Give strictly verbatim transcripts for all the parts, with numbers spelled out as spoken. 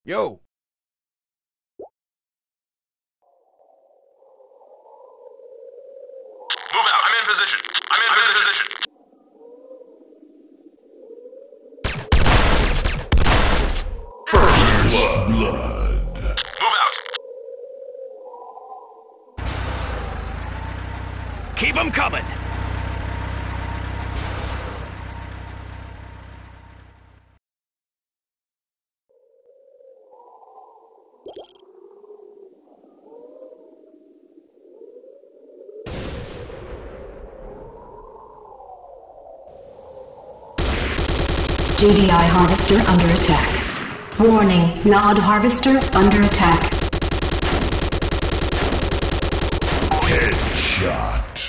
Yo! Move out. I'm in position. I'm in position. First blood. Move out. Keep them coming. G D I Harvester under attack. Warning, Nod Harvester under attack. Headshot.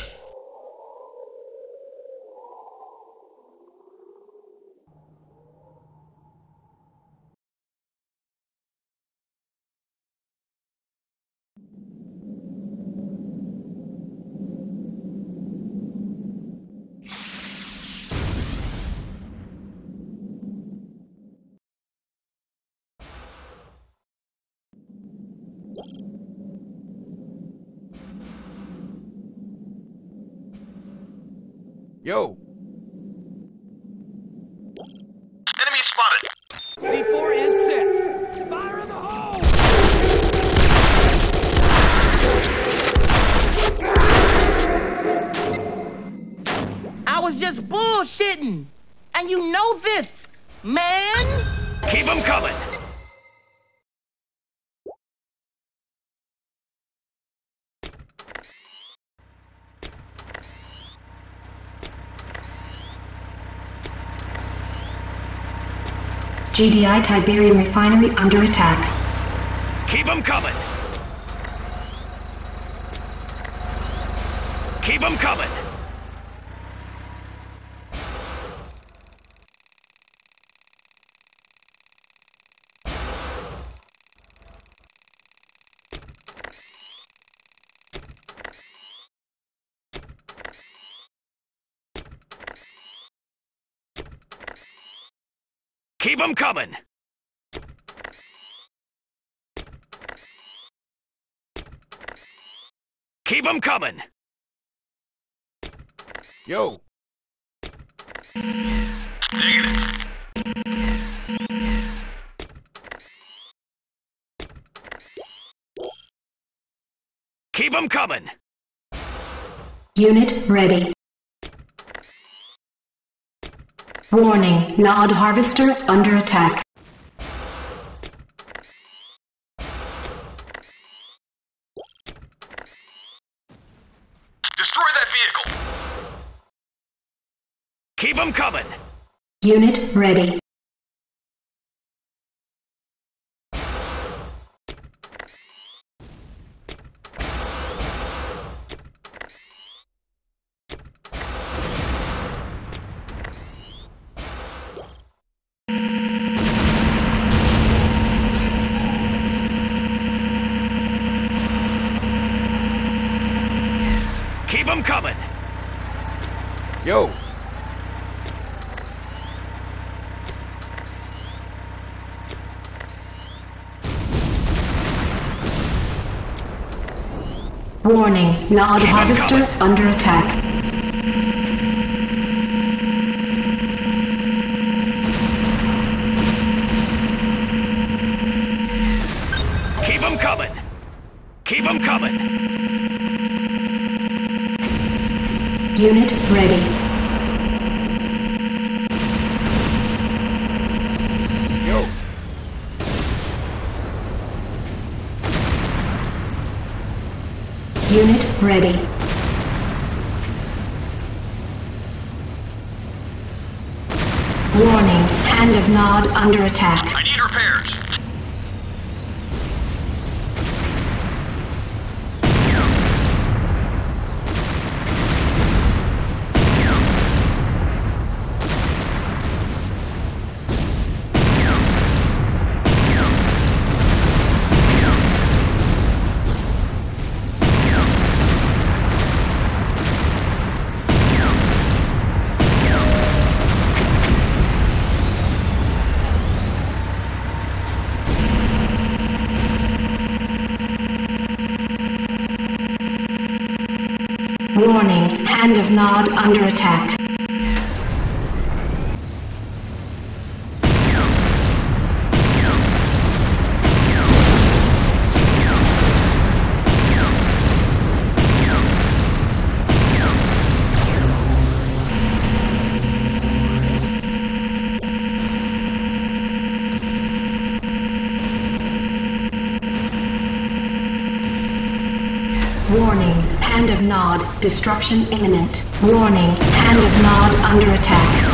Yo! Enemy spotted. C four is set. Fire in the hole! I was just bullshitting. And you know this, man. Keep them coming. G D I Tiberium Refinery under attack. Keep them coming. Keep them coming. Keep them coming. Keep them coming. Yo! Keep them coming. Unit ready. Warning, Nod Harvester under attack. Destroy that vehicle. Keep them coming. Unit ready. Keep them coming. Yo! Warning, Nod Harvester under attack. Keep them coming. Keep them coming. Unit ready. Yo! Unit ready. Warning, Hand of Nod under attack. I need repairs. Warning, Hand of Nod under attack. Warning, Hand of Nod, destruction imminent. Warning, Hand of Nod under attack.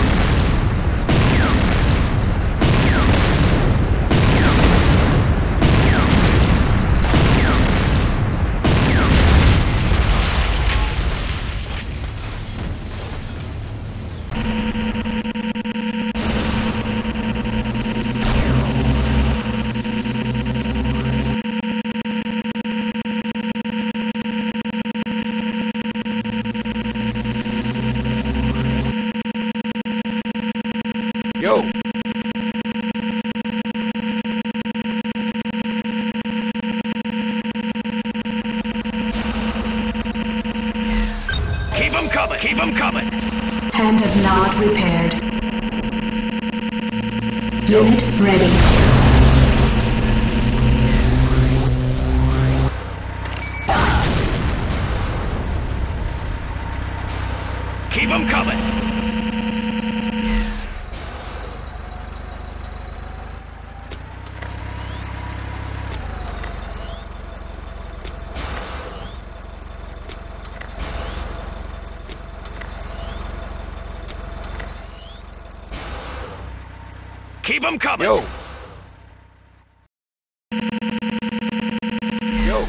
Yo! Keep them coming. Keep them coming. Hand of Nod repaired. Unit ready. Keep them coming. Keep them coming. Yo! Yo!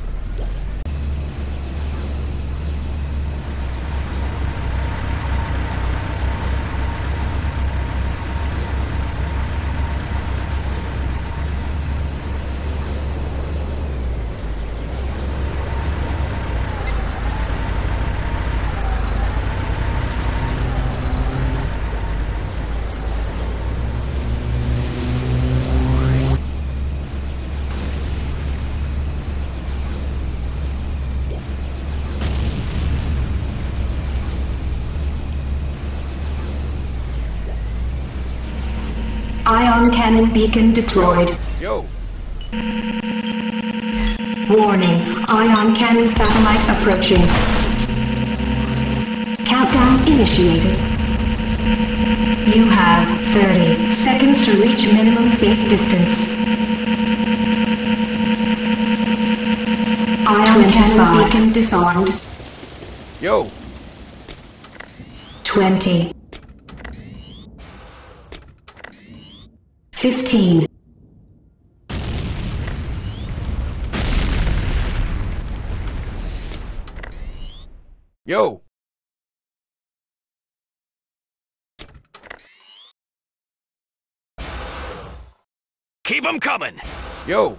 Ion cannon beacon deployed. Yo! Warning, ion cannon satellite approaching. Countdown initiated. You have thirty seconds to reach minimum safe distance. Ion cannon beacon disarmed. Yo! twenty. fifteen. Yo! Keep them coming. Yo!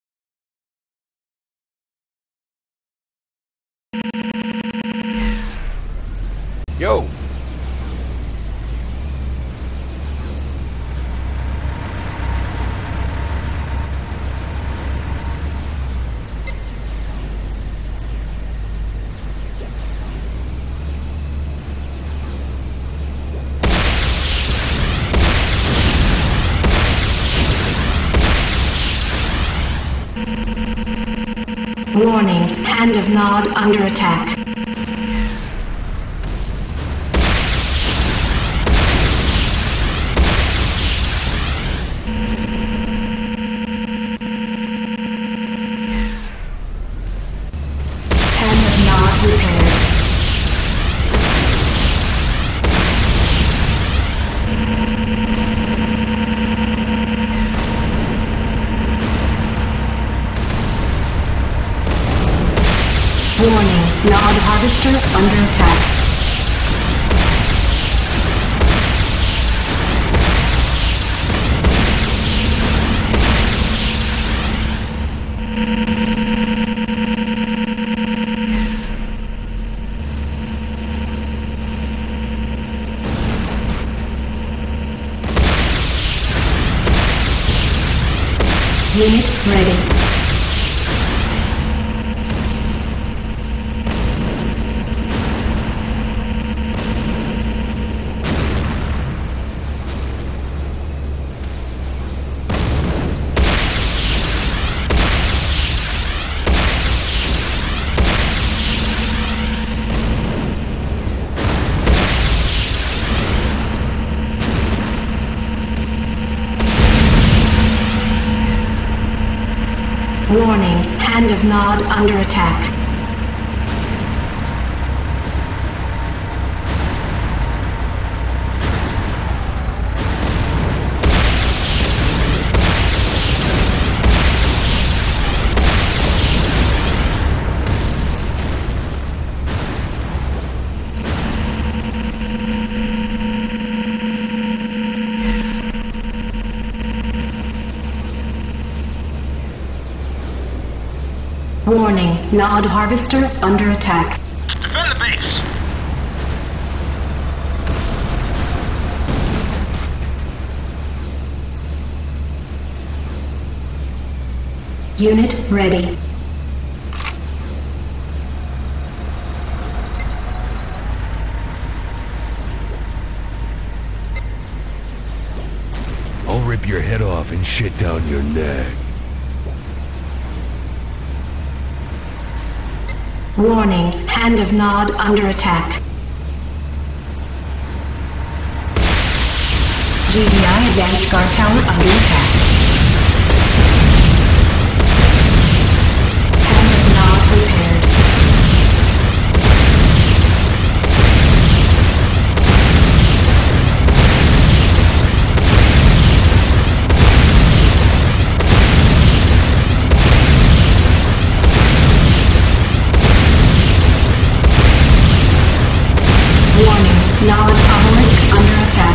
Yo! Warning, Hand of Nod under attack. Hand of Nod repaired. Warning, Nod Harvester under attack. Unit ready. Warning, Hand of Nod under attack. Warning, Nod Harvester under attack. Defend the base. Unit ready. I'll rip your head off and shit down your neck. Warning, Hand of Nod under attack. G D I Advanced Guard Tower under attack. Hand of Nod repaired. Nod Obelisk under attack.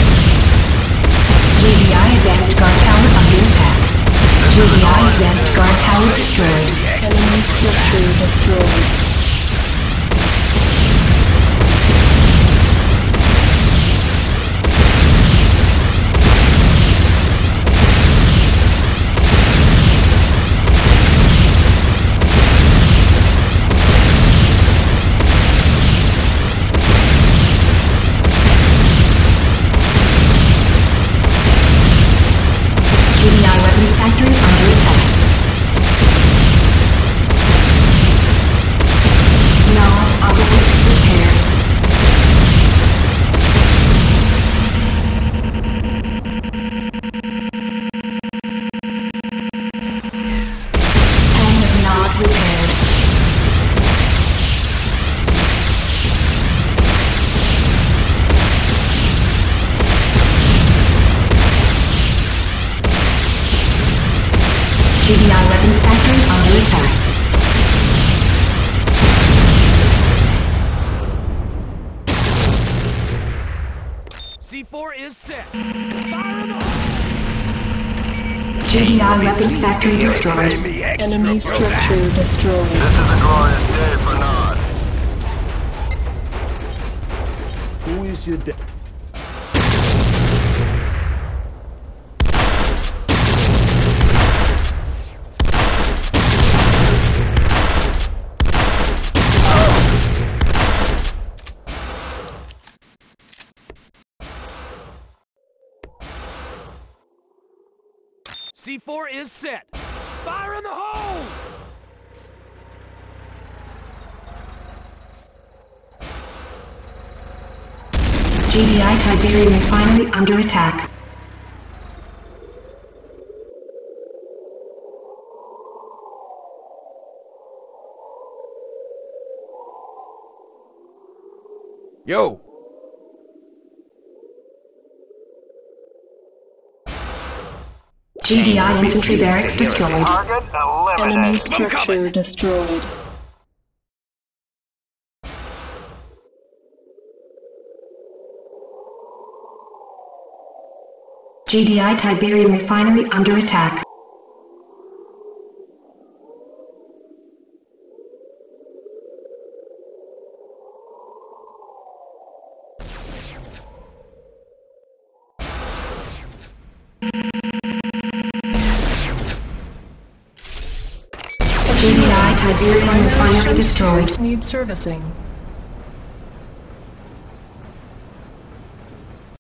G D I Advanced Guard Tower under attack. G D I Advanced Guard Tower destroyed. Enemy structure destroyed. Factory under attack. Nod Obelisk repaired. Hand of Nod repaired. G D I Weapons Factory under attack. C four is set. Fire in the hole! G D I Weapons Factory destroyed. Enemy structure destroyed. This is a glorious day for Nod. Who is your dad? C four is set. Fire in the hole! G D I Tiberium Refinery under attack. Yo! G D I Infantry Barracks destroyed. Target eliminated. Enemy structure destroyed. G D I Tiberium Refinery under attack. G D I Tiberium Refinery destroyed. Need servicing.